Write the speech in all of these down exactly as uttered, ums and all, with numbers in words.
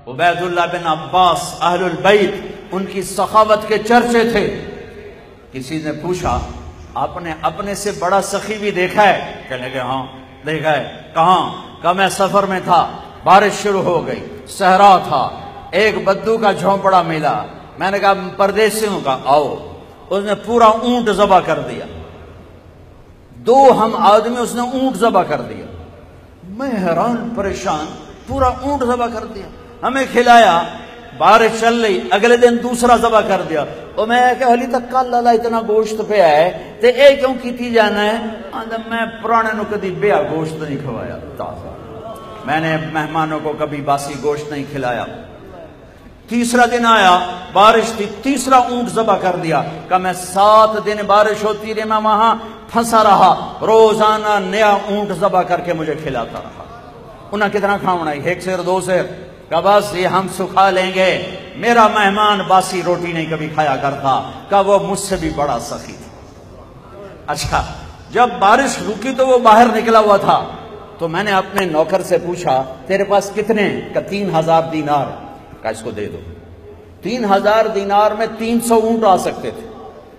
عبید اللہ بن عباس اہل البیت، ان کی سخاوت کے چرچے تھے۔ کسی نے پوچھا آپ نے اپنے سے بڑا سخی بھی دیکھا ہے؟ کہنے لگے ہاں دیکھا ہے۔ کہاں؟ کہ میں سفر میں تھا، بارش شروع ہو گئی، صحرا تھا، ایک بدو کا جھونپڑا ملا، میں نے کہا پردیسیوں کا آؤ، اس نے پورا اونٹ ذبح کر دیا، دو ہم آدمی اس نے اونٹ ذبح کر دیا۔ میں حیران پریشان، پورا اونٹ ذبح کر دیا، ہمیں کھلایا، بارش چل رہی، اگلے دن دوسرا ذبح کر دیا۔ اور میں کہ حالی تک کل اللہ اتنا گوشت پہ آئے تے اے کیوں کیتی جانا ہے؟ آندھا میں پرانے نو کدی بیا گوشت نہیں کھوایا تازہ، میں نے مہمانوں کو کبھی باسی گوشت نہیں کھلایا۔ تیسرا دن آیا، بارش تھی، تیسرا اونٹ ذبح کر دیا۔ کہ میں سات دن بارش ہوتی رہی، میں وہاں پھنسا رہا، روزانہ نیا اونٹ ذبح کر کے مجھے کھلاتا رہا۔ انہیں کتنا کھاؤنا ہے؟ ایک سیر دو سیر؟ کہ بس یہ ہم سکھا لیں گے، میرا مہمان باسی روٹی نہیں کبھی کھایا کرتا، کہ وہ مجھ سے بھی بڑا سخی تھا۔ اچھا جب بارش رکی تو وہ باہر نکلا ہوا تھا، تو میں نے اپنے نوکر سے پوچھا تیرے پاس کتنے؟ کہ تین ہزار دینار۔ کہ اس کو دے دو۔ تین ہزار دینار میں تین سو اونٹ آ سکتے تھے۔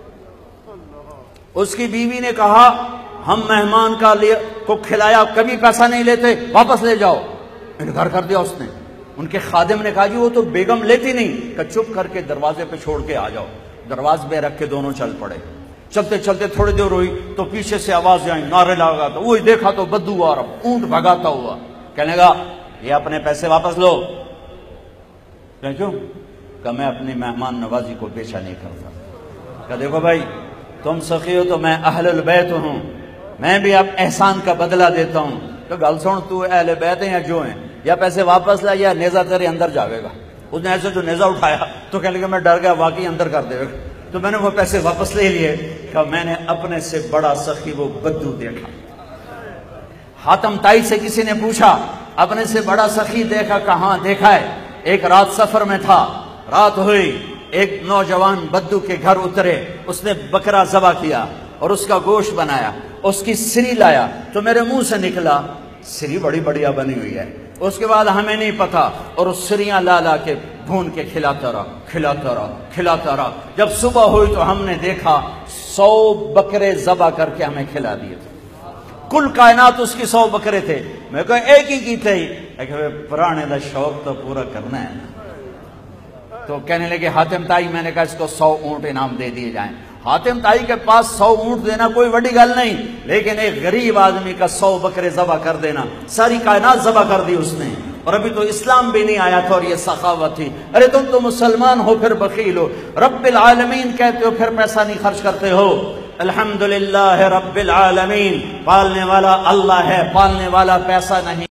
اس کی بیوی نے کہا ہم مہمان کا لے کو کھلایا کبھی پیسہ نہیں لیتے، واپس لے جاؤ۔ انکار کر دیا اس نے۔ ان کے خادم نے کہا جی وہ تو بیگم لیتی نہیں، کہ چپ کر کے دروازے پہ چھوڑ کے آ جاؤ۔ دروازے پہ رکھ کے دونوں چل پڑے۔ چلتے چلتے تھوڑی دیر ہوئی تو پیچھے سے آواز آئی، نعرے لگا، تو وہی دیکھا تو بدو آ رہا، اونٹ بھگاتا ہوا۔ کہنے لگا یہ اپنے پیسے واپس لو۔ کیوں؟ کہ میں اپنی مہمان نوازی کو پیچھا نہیں کرتا۔ کہ دیکھو بھائی تم سخی ہو تو میں اہل البیت ہوں، میں بھی اب احسان کا بدلہ دیتا ہوں۔ تو گل سن، تو اہل بیت ہیں یا جو ہیں، یا پیسے واپس لا یا نیزہ تیرے اندر جاوے گا۔ اس نے ایسے جو نیزہ اٹھایا تو کہنے لگا میں ڈر گیا واقعی اندر کر دے گا۔ تو میں نے وہ پیسے واپس لے لیے کہ میں نے اپنے سے بڑا سخی وہ بدو دیکھا۔ حاتم تائی سے کسی نے پوچھا اپنے سے بڑا سخی دیکھا؟ کہاں دیکھا ہے؟ ایک رات سفر میں تھا، رات ہوئی، ایک نوجوان بدو کے گھر اترے، اس نے بکرا ذبح کیا اور اس کا گوشت بنایا، اس کی سری لایا تو میرے منہ سے نکلا سری بڑی بڑھیا بنی ہوئی ہے۔ اس کے بعد ہمیں نہیں پتا، اور اس سریاں لا لا کے بھون کے کھلاتا رہا کھلاتا رہا کھلاتا رہا۔ جب صبح ہوئی تو ہم نے دیکھا سو بکرے ذبح کر کے ہمیں کھلا دیے تھے۔ کل کائنات اس کی سو بکرے تھے، میں کہا ایک ہی کی تھے، پرانے دا شوق تو پورا کرنا ہے نا۔ تو کہنے لگے حاتم تائی، میں نے کہا اس کو سو اونٹ انعام دے دیے جائیں۔ حاتم تائی کے پاس سو اونٹ دینا کوئی بڑی گل نہیں، لیکن ایک غریب آدمی کا سو بکرے ذبح کر دینا، ساری کائنات ذبح کر دی اس نے، اور ابھی تو اسلام بھی نہیں آیا تھا اور یہ سخاوت تھی۔ ارے تم تو مسلمان ہو پھر بخیل ہو، رب العالمین کہتے ہو پھر پیسہ نہیں خرچ کرتے ہو۔ الحمدللہ رب العالمین، پالنے والا اللہ ہے، پالنے والا پیسہ نہیں۔